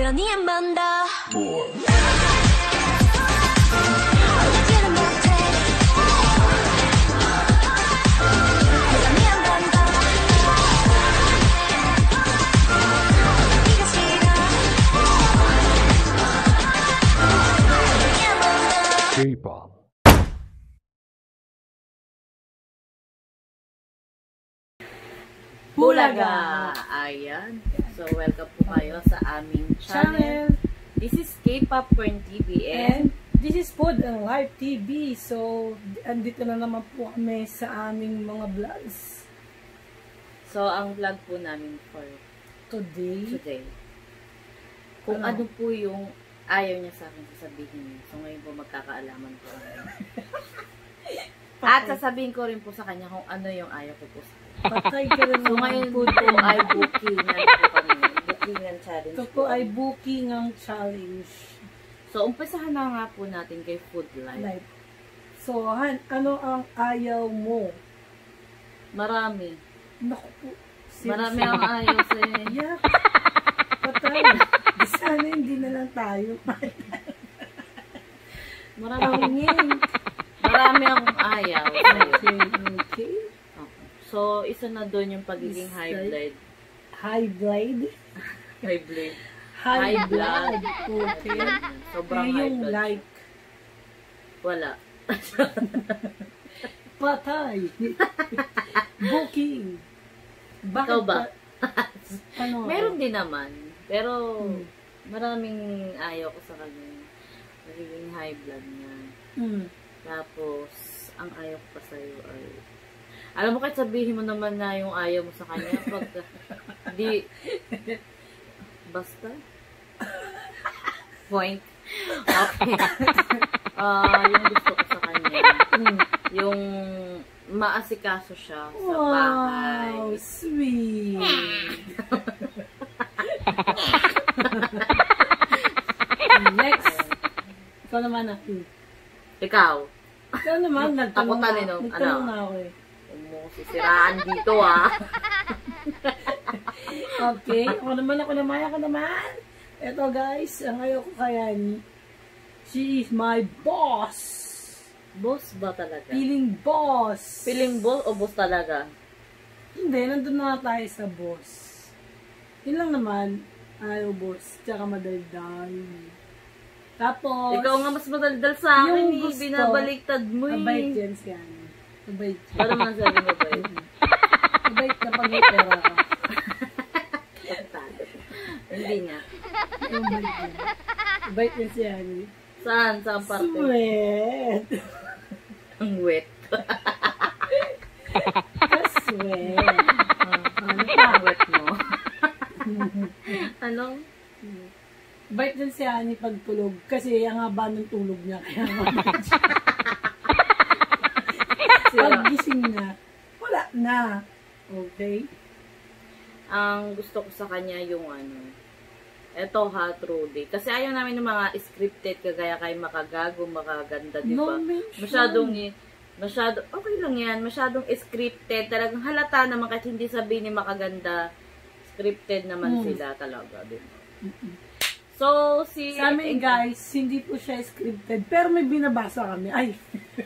우연히 한 번 더 K-pop. Bulaga! Ayan. So, welcome po kayo sa aming channel. This is K-pop Porn TV And this is Food and Life TV. So, andito na naman po kami sa aming mga vlogs. So, ang vlog po namin for Today. Kung ano po yung ayaw niya sa akin sasabihin niya. So, ngayon po magkakaalaman po kami. At sasabihin ko rin po sa kanya kung ano yung ayaw ko po sa kanya. Patay ka rin So, ngayon po ay bookingan po kami. Bookingan challenge. Ito po ay booking ang challenge. So, umpisahan na nga po natin kay Food Life. So, Han, ano ang ayaw mo? Marami. Naku po. Marami ang ayaw sa inyo. Yeah. Patay. Sana hindi na lang tayo. Marami akong ayaw sa'yo. Okay. So, isa na doon yung pagiging high blood. High blood? High blood. High blood. Okay. Sobrang high yung blood. like. Wala. Patay. Booking. Bakit Ikaw ba? Ano? Meron din naman. Pero, maraming ayaw ko sa kanya. Magiging high blood niya. Tapos, ang ayaw ko pa sa'yo ay... Alam mo, kahit sabihin mo naman na yung ayaw mo sa kanya, pag di... Basta? Point? Okay. Yung gusto ko sa kanya, yung maasikaso siya sa bahay. Wow, sweet. Next. Ikaw naman ako. Ikaw? Ikaw naman, nagtanong Takutan eh, no? Nagtanong na ako eh. Huwag mo sisiraan dito, ah. Okay, ako naman. Eto guys, ang ayaw ko kaya ni, she is my boss. Boss ba talaga? Feeling boss. Feeling boss o boss talaga? Hindi, nandun na tayo sa boss. Yun lang naman, ayaw boss, tsaka madaldal. Tapos, Ikaw nga mas madaldal sa akin, yung eh. gusto, Binabaliktad mo, eh. mabait yan siya. Mabait yan. Paano man sabi mo ba yun? Mabait na pag-itera ka. Hindi nga. Mabait yan. Mabait yan siya. Saan? Saan parte? Sweat. Ang wet. Sweat. Ano pa ang wet mo? Anong? Bait din si Ani pagtulog kasi ang haba ng tulog niya. Kaya pag gising na, wala na. Okay? Ang gusto ko sa kanya yung ano, eto ha, truly. Kasi ayaw namin ng mga scripted kagaya kay Makagago, Makaganda, di ba? Masyado, okay lang yan. Masyadong scripted. Talagang halata naman kahit hindi sabihin ni Makaganda, scripted naman sila talaga, di ba? So, sa amin guys, hindi po siya scripted, pero may binabasa kami. Ay!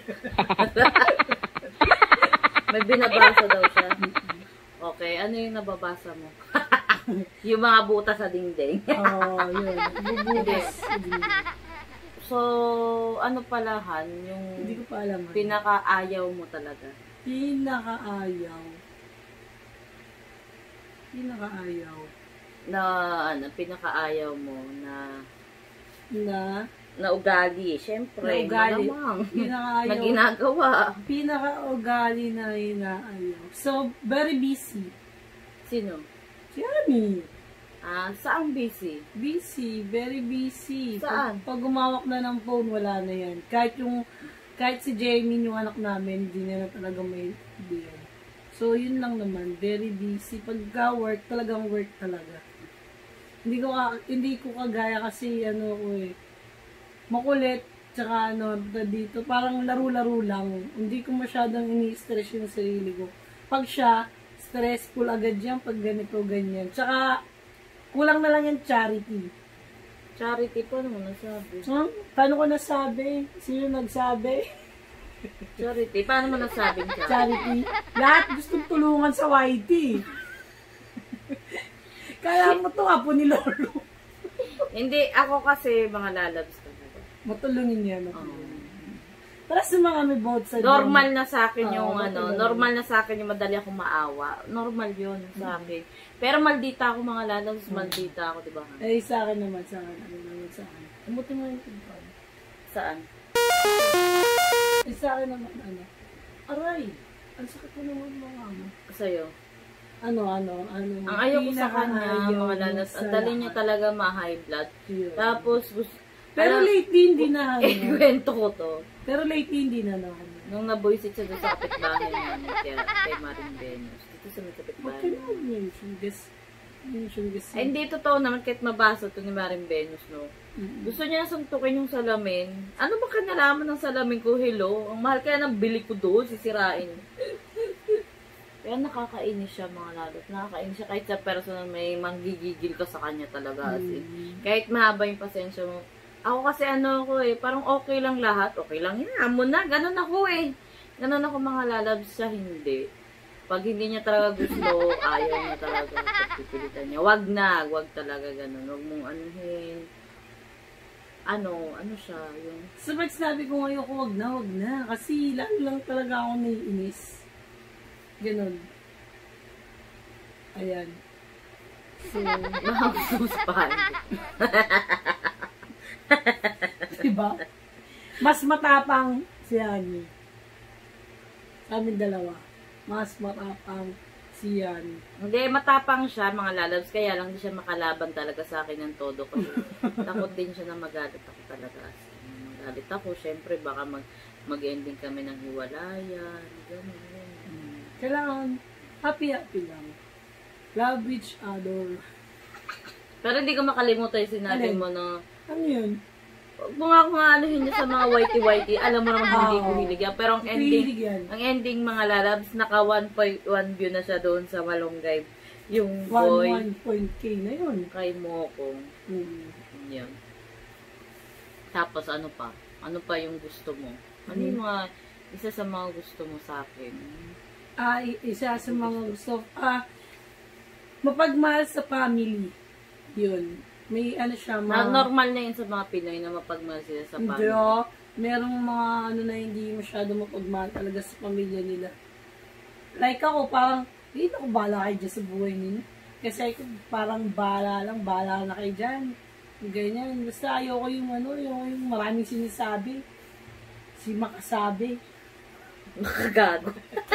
May binabasa daw siya. Okay, ano yung nababasa mo? Yung mga butas sa dingding. Yun. Bubutas. So, ano palahan, yung Hindi ko pa alam. pinaka-ayaw mo talaga? Pinaka-ayaw. Na, ano, pinaka-ayaw mo na Na ugali. Siyempre, ugali. malamang. Pinaka-ayaw. Na ginagawa. Pinaka-ugali na inaayaw. So, very busy. Sino? Si Ami. Saang busy? Busy. Very busy. Saan? Pag gumawak na ng phone, wala na yan. Kahit si Jamie, yung anak namin, hindi niya na talaga may yan. So, yun lang naman. Very busy. Pagka work, talagang work talaga. Hindi ko kagaya kasi, makulit, tsaka dito, parang laro-laro lang. Hindi ko masyadong ini-stress yung sarili ko. Pag siya, stressful agad yan, pag ganito, ganyan. Tsaka, kulang na lang yung charity. Charity pa, ano mo nasabi? Paano ko nasabi? Sino nagsabi? Charity, paano mo nasabing Charity? Charity. Lahat gustong tulungan sa YT. Kaya mo to, apo ni Lolo. Hindi, ako kasi mga lalabs talaga. Matulungin yan. Para sa mga may bot sa normal na sa akin yung normal na sa akin yung madali ako maawa. Normal yun sa akin. Pero maldita ako mga lalabs, maldita ako, diba? Eh, sa akin naman, sa akin. Ano naman sa akin? Amutin mo yung pinpan. Saan? Eh, sa akin naman, ano? Aray! Ang sakit mo naman mga ano. Sa'yo? Ano? Ang ayaw ko sa kanya, mga lalabs, ang dali niya talaga ma-high blood. Yun. Tapos, pero lately hindi na. Kwento ko to. Pero lately hindi na. Nung naboysit siya doon sa kapitbahay namin, kay Maring Venus. Dito sa may kapitbahay. Okay na mention this. Ay, hindi totoo naman kahit mabasa to ni Maring Venus, no? Gusto niya suntukin yung salamin. Ano ba kanalaman ng salamin ko? Hello? Ang mahal kaya ng bili ko doon, sisirain. Kaya nakakainis siya mga lalo. Nakakainis siya kahit sa personal may manggigigil ka sa kanya talaga. Kahit mahaba yung pasensya mo. Ako kasi parang okay lang lahat. Okay lang yan. Amo na. Ganon ako eh. Ganon ako mga lalabs siya. Hindi. Pag hindi niya talaga gusto, ayaw niya talaga. Pagpipilitan niya. Wag na. Wag talaga ganon. Wag mong anuhin. Ano siya. Yung... So, ba't sinabi ko ngayon ko wag na. Kasi lalo lang talaga ako naiinis. Ganon. Ayan. So, nakakasuspahan. diba? Mas matapang si Hani. Sa amin dalawa. Mas matapang si Hani. Hindi, matapang siya, mga lalabs. Kaya lang di siya makalaban talaga sa akin ng todo. Kasi takot din siya na magalit ako talaga. Magalit ako, syempre baka mag-ending kami ng hiwalayan. Ganun. Kailangan happy-happy lang. Love each other. Pero hindi ko makalimutan yung sinabi mo na ano yun? Huwag mo nga kung anuhin niya sa mga whitey-whitey. Alam mo naman hindi ko hilig yan. Pero ang ending mga lalabs, naka 1.1 view na siya doon sa Malunggay. Yung boy. 1.k na yun. Kay Moko. Yan. Tapos ano pa? Ano pa yung gusto mo? Ano yung mga, isa sa mga gusto mo sa akin? Isa sa mga gusto. Mapagmahal sa family. Yun. May ano siya, normal na yun sa mga Pinoy na mapagmahal sila sa family. Merong mga ano na hindi masyado mapagmahal talaga sa pamilya nila. Like ako, parang, hindi ako bahala kayo dyan sa buhay ninyo. Kasi ako parang bahala na kayo dyan. Ganyan. Basta ayoko yung yung maraming sinasabi. Si makasabi. Makagago.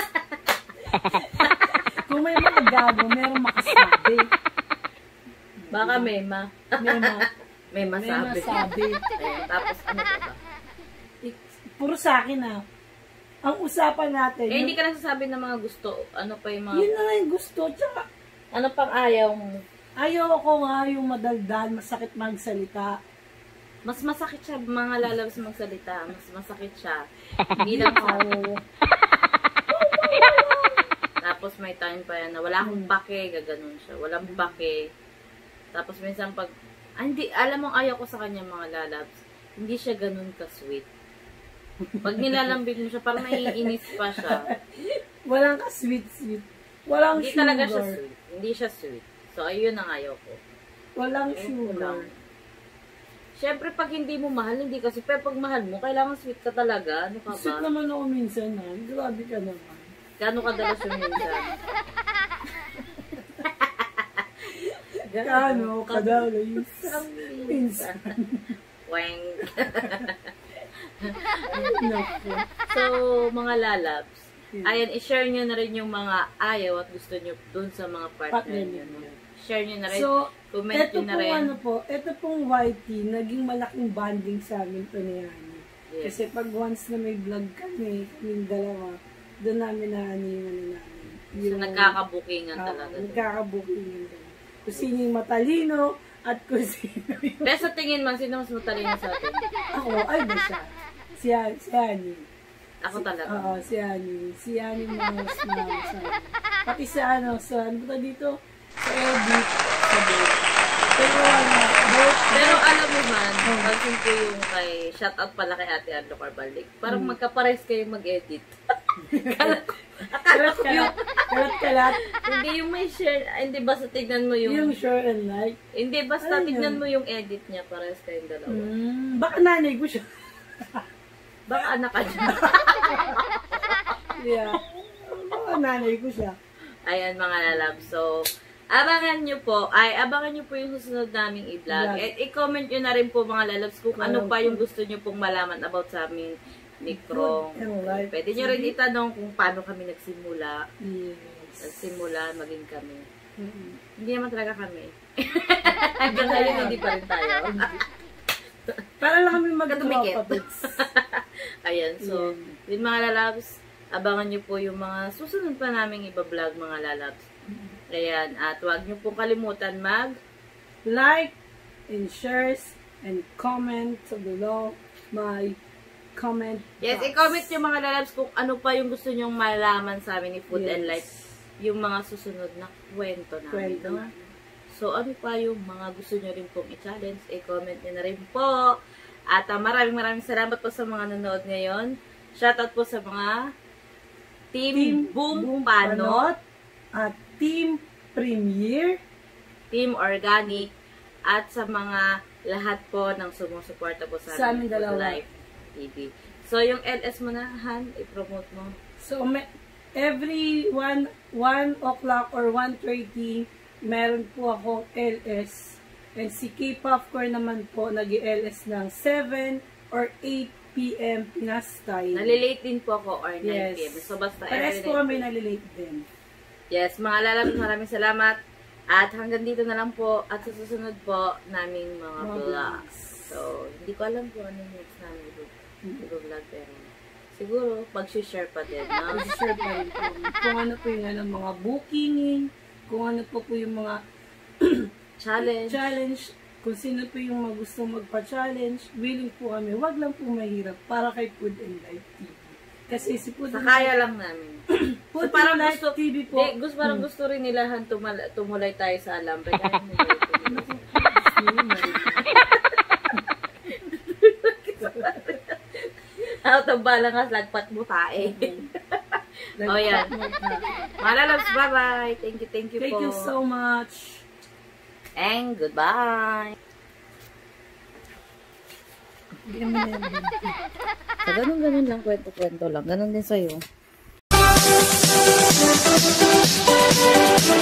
Kung may makagago, merong makasabi. Baka mema. Mema sabi. Ayan, tapos ano ba? Puro sa akin ang usapan natin. Hindi ka nagsasabi ng mga gusto. Ano pa yung mga... Yun na yung gusto. Tsaka, ano pang ayaw mo? Ayaw ko nga yung madaldal, masakit magsalita. Mas masakit siya, mga lalabas magsalita. Mas masakit siya. Hindi lang ako. Tapos may time pa yan na wala akong pake, gaganon siya. Walang pake. Tapos minsan pag, hindi, alam mo, ayaw ko sa kanya mga lalabs, hindi siya ganun ka-sweet. Pag nilalambing mo siya, parang naiinis pa siya. Walang ka-sweet-sweet. Walang hindi sugar. Hindi talaga siya sweet. Hindi siya sweet. So, ayun ang ayaw ko. Walang sugar. Siyempre, pag hindi mo mahal, hindi kasi. Pero pag mahal mo, kailangan sweet ka talaga. Ano ka ba? Sweet naman ako minsan na. Grabe ka naman. Gano'n kadalas yung minsan? Kano, kadalos. Minsan. Weng. So, mga lalabs, ayan, i-share nyo na rin yung mga ayaw at gusto nyo dun sa mga partner nyo. Share nyo na rin. So, comment nyo na rin. Ito pong YT, naging malaking bonding sa amin to ni Hani. Yes. Kasi pag once na may vlog kami, kaming dalawa, doon namin na namin. So, nagkakabukingan talaga. Nagkakabukingan talaga. Kung sino yung matalino, at kung sino yung... Pero sa tingin man, sino mas matalino sa atin? Ako, ay ba siya? Si Hani. Ako talaga. Oo, si Hani. Si Hani mas sa pati sa ano ba dito? Sa edit, sa boat. Pero alam naman, pansin ko yung kay, shout out pala kay Ate Anlo Carbalik. Parang magkapares kayo mag-edit. Kalat. Hindi yung may share, hindi basta tignan mo yung... Yung share and like. Hindi basta tignan mo yung edit niya, pares kayong dalawa. Baka nanay ko siya. Baka anak ka niya. Yeah. Baka nanay ko siya. Ayan mga lalab. So, abangan nyo po yung susunod naming i-vlog. At i-comment nyo na rin po mga lalabs kung ano pa yung gusto nyo pong malaman about sa amin ni Krong. Pwede nyo rin itanong kung paano kami nagsimula. Yes. Nagsimula, maging kami. Hindi naman talaga kami. Hanggang ngayon, hindi pa rin tayo. Para lang kami mag-tropa. Ayan, so, yun mga lalabs, abangan nyo po yung mga susunod pa naming iba-vlog mga lalabs. Ayan, at huwag nyo pong kalimutan like and shares and comment sa below my comment box. Yes, i-comment nyo mga lalabs kung ano pa yung gusto nyong malaman sa amin ni Food and Life. Yung mga susunod na kwento namin. No? So, ano pa yung mga gusto nyo rin pong i-challenge, i-comment nyo na rin po. At maraming salamat po sa mga nanood ngayon. Shoutout po sa mga Team Boom Panot, at Team Premier, Team Organic, at sa mga lahat po ng sumusuporta po sa amin Food Life TV. So, yung LS mo na, Han, i-promote mo. So, every 1 o'clock or 1:30, meron po akong LS. And si K-Popcorn naman po, nag-LS ng 7 or 8 p.m. Pinas time. Nalilate din po ako or 9 p.m. So, basta pares po kami nalilate din. Yes, mga lalabs, maraming salamat. At hanggang dito na lang po. At sa susunod po, naming mga vlogs. So, hindi ko alam kung ano yung next namin i-vlog. Pero, siguro, pag-share pa din. No? Pag-share pa rin po. Kung ano po yung mga bookinging, kung ano po yung mga challenge, kung sino po yung gustong magpa-challenge, willing po kami. Wag lang po mahirap para kay Food and Life TV. Kasi si Food and Life... Kaya lang namin. Food so, parang and Life gusto, TV po. Parang gusto rin nila tumulay tayo sa alambre. Kaya out of balance, lagpat mo tae. Oh, yan. Mga lalabs, bye-bye. Thank you po. Thank you so much. And goodbye. Sa ganun lang, kwento-kwento lang. Ganun din sa'yo.